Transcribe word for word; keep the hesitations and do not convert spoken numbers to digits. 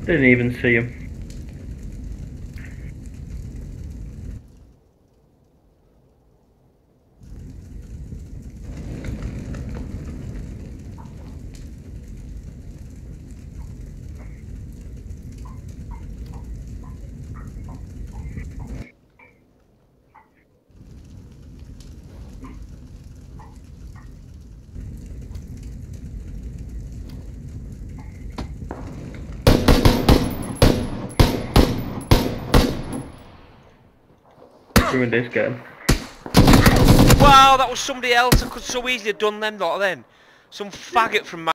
Didn't even see him. Ruined this game. Wow, that was somebody else. I could so easily have done them lot then. Some faggot from